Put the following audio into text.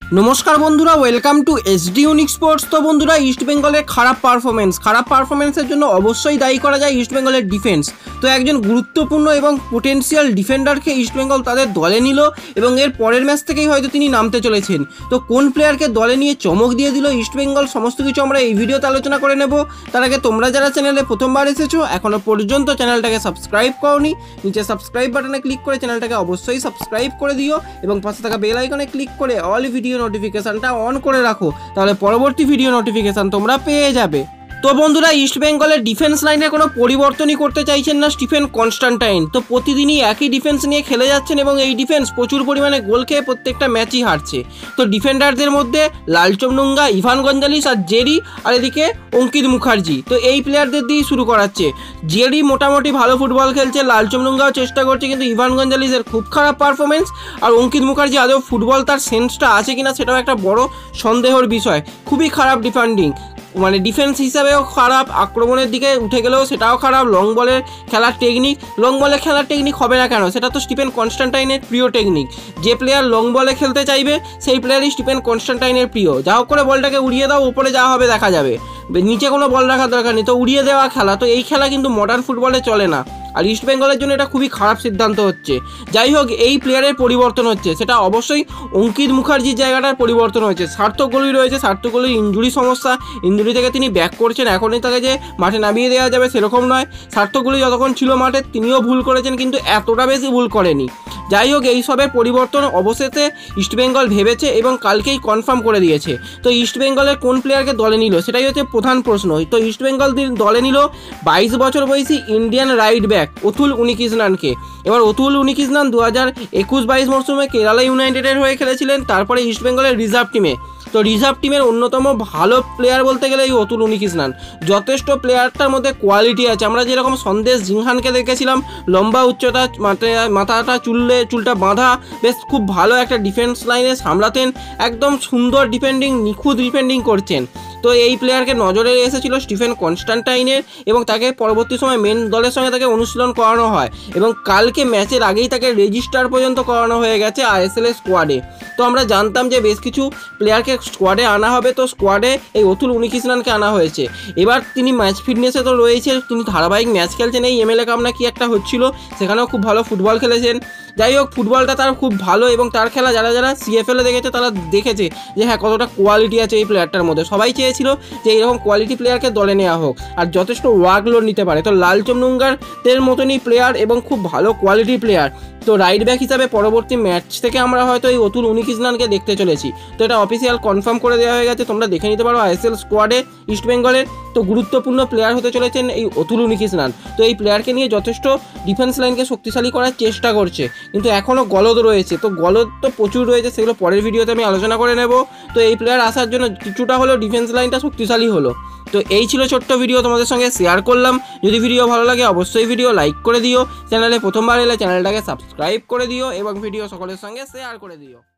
नमस्कार बंधुरा welcome to SD unique sports. तो बंधुरा इस्ट बेंगलेर खराब पारफरमेंसर जন্য অবশ্যই দায়ী করা যায় ইস্ট বেঙ্গলের ডিফেন্স। তো একজন গুরুত্বপূর্ণ এবং পোটেনশিয়াল ডিফেন্ডারকে ইস্ট বেঙ্গল তাদের দলে নিল এবং এর পরের ম্যাচ থেকেই হয়তো তিনি নামতে চলেছেন। তো কোন প্লেয়ারকে দলে নিয়ে চমক দিয়ে দিল ইস্ট বেঙ্গল, সমস্ত কিছু আমরা এই ভিডিওতে আলোচনা করে নেব। তার আগে তোমরা যারা চ্যানেলে প্রথমবার এসেছো এখনো পর্যন্ত চ্যানেলটাকে সাবস্ক্রাইব করোনি, নিচে সাবস্ক্রাইব বাটনে ক্লিক করে চ্যানেলটাকে অবশ্যই সাবস্ক্রাইব করে দিও এবং পাশে থাকা বেল আইকনে ক্লিক করে অল ভিডিও নোটিফিকেশনটা অন করে রাখো, তাহলে পরবর্তী ভিডিও নোটিফিকেশন তোমরা পেয়ে যাবে। তো বন্ধুরা ইস্ট বেঙ্গলের ডিফেন্স লাইনে কোনো পরিবর্তনই করতে চাইছেন না স্টিফেন কনস্ট্যান্টাইন। তো প্রতিদিনই একই ডিফেন্স নিয়ে খেলে যাচ্ছেন এবং এই ডিফেন্স প্রচুর পরিমাণে গোল খেয়ে প্রত্যেকটা ম্যাচই হারছে। তো ডিফেন্ডারদের মধ্যে লালচমনুঙ্গা, ইভান গঞ্জালিস আর জেরি, আর এদিকে অঙ্কিত মুখার্জি। তো এই প্লেয়ারদের দিয়েই শুরু করাচ্ছে। জেরি মোটামুটি ভালো ফুটবল খেলছে, লালচমনুঙ্গাও চেষ্টা করছে, কিন্তু ইভান গঞ্জালিসের খুব খারাপ পারফরমেন্স। আর অঙ্কিত মুখার্জি আদৌ ফুটবল তার সেন্সটা আছে কিনা সেটাও একটা বড় সন্দেহের বিষয়। খুবই খারাপ ডিফেন্ডিং, মানে ডিফেন্স হিসাবেও খারাপ, আক্রমণের দিকে উঠে গেলেও সেটাও খারাপ। লং বলের খেলার টেকনিক হবে না কেন, সেটা তো স্টিফেন কনস্ট্যান্টাইনের প্রিয় টেকনিক। যে প্লেয়ার লং বলে খেলতে চাইবে সেই প্লেয়ারই স্টিফেন কনস্ট্যান্টাইনের প্রিয়। যা হোক করে বলটাকে উড়িয়ে দাও, উপরে যা হবে দেখা যাবে, নিচে কোনো বল রাখার দরকার নেই, তো উড়িয়ে দেওয়া খেলা। তো এই খেলা কিন্তু মডার্ন ফুটবলে চলে না, আর ইস্ট বেঙ্গলের জন্য এটা খুবই খারাপ সিদ্ধান্ত হচ্ছে। যাই হোক, এই প্লেয়ারের পরিবর্তন হচ্ছে, সেটা অবশ্যই অঙ্কিত মুখার্জির জায়গাটার পরিবর্তন হয়েছে। সার্থক গোলই রয়েছে, সার্থক গোলির ইঞ্জুরি সমস্যা, ইঞ্জুরি থেকে তিনি ব্যাক করছেন, এখনই তাকে যে মাঠে নামিয়ে দেওয়া যাবে সেরকম নয়। সার্থক গোলি যতক্ষণ ছিল মাঠে তিনিও ভুল করেছেন, কিন্তু এতটা বেশি ভুল করেনি। যাই হোক, এইসবের পরিবর্তন অবশেষে ইস্টবেঙ্গল ভেবেছে এবং কালকেই কনফার্ম করে দিয়েছে। তো ইস্টবেঙ্গলের কোন প্লেয়ারকে দলে নিল সেটাই হচ্ছে প্রধান প্রশ্ন। তো ইস্টবেঙ্গল দলে নিল 22 বছর বয়সী ইন্ডিয়ান রাইট ব্যাক অতুল উনিকৃষ্ণনকে। এবার অতুল উনিকৃষ্ণন 2021-22 মরশুমে কেরালা ইউনাইটেডের হয়ে খেলেছিলেন, তারপরে ইস্টবেঙ্গলের রিজার্ভ টিমে। তো রিজার্ভ টিমের অন্যতম ভালো প্লেয়ার বলতে গেলে এই অতুল উনিকৃষ্ণন। যথেষ্ট প্লেয়ারটার মধ্যে কোয়ালিটি আছে। আমরা যেরকম সন্দেশ জিংহানকে দেখেছিলাম, লম্বা উচ্চতা, মাথাটা চুলটা বাঁধা, বেশ খুব ভালো একটা ডিফেন্স লাইনে সামলাতেন, একদম সুন্দর ডিফেন্ডিং, নিখুঁত ডিফেন্ডিং করছেন। তো এই প্লেয়ারকে নজরে এসেছিল স্টিফেন কনস্ট্যান্টাইনের এবং তাকে পরবর্তী সময় মেন দলের সঙ্গে তাকে অনুশীলন করানো হয় এবং কালকে ম্যাচের আগেই তাকে রেজিস্টার পর্যন্ত করানো হয়ে গেছে আইএসএল স্কোয়াডে। তো আমরা জানতাম যে বেশ কিছু প্লেয়ারকে স্কোয়াডে আনা হবে, তো স্কোয়াডে এই অতুল উনিকৃষ্ণনকে আনা হয়েছে। এবার তিনি ম্যাচ ফিটনেসে তো রয়েছে, তিনি ধারাবাহিক ম্যাচ খেলছেন, এই এমএলএ কাপ না কি একটা হচ্ছিল সেখানেও খুব ভালো ফুটবল খেলেছেন। যাই হোক, ফুটবলটা তার খুব ভালো এবং তার খেলা যারা সিএফএলে দেখেছে তারা দেখেছে যে হ্যাঁ কতটা কোয়ালিটি আছে এই প্লেয়ারটার মধ্যে। সবাই চেয়েছিল যে এইরকম কোয়ালিটি প্লেয়ারকে দলে নেওয়া হোক আর যথেষ্ট ওয়ার্কলোড নিতে পারে। তো লালচমনুঙ্গারদের মতনই প্লেয়ার এবং খুব ভালো কোয়ালিটি প্লেয়ার। তো রাইট ব্যাক হিসাবে পরবর্তী ম্যাচ থেকে আমরা হয়তো এই অতুল উনিকৃষ্ণনকে দেখতে চলেছি। তো এটা অফিসিয়াল কনফার্ম করে দেওয়া হয়ে গেছে, তোমরা দেখে নিতে পারো আইএসএল স্কোয়াডে ইস্ট বেঙ্গলের। তো গুরুত্বপূর্ণ প্লেয়ার হতে চলেছেন এই অতুল উনিকৃষ্ণন। তো এই প্লেয়ারকে নিয়ে যথেষ্ট ডিফেন্স লাইনকে শক্তিশালী করার চেষ্টা করছে, কিন্তু এখনও গলদ রয়েছে। তো গলদ তো প্রচুর রয়েছে, সেগুলো পরের ভিডিওতে আমি আলোচনা করে নেব। তো এই প্লেয়ার আসার জন্য কিছুটা হলেও ডিফেন্স লাইনটা শক্তিশালী হলো। তো এই ছিল ছোট্ট ভিডিও, তোমাদের সঙ্গে শেয়ার করলাম। যদি ভিডিও ভালো লাগে অবশ্যই ভিডিও লাইক করে দিও, চ্যানেলে প্রথমবার এলে চ্যানেলটাকে সাবস্ক্রাইব করে দিও এবং ভিডিও সকলের সঙ্গে শেয়ার করে দিও।